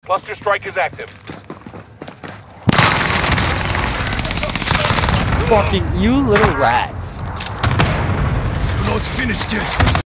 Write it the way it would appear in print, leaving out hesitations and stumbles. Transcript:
Cluster strike is active. Fucking you little rats. Not finished yet.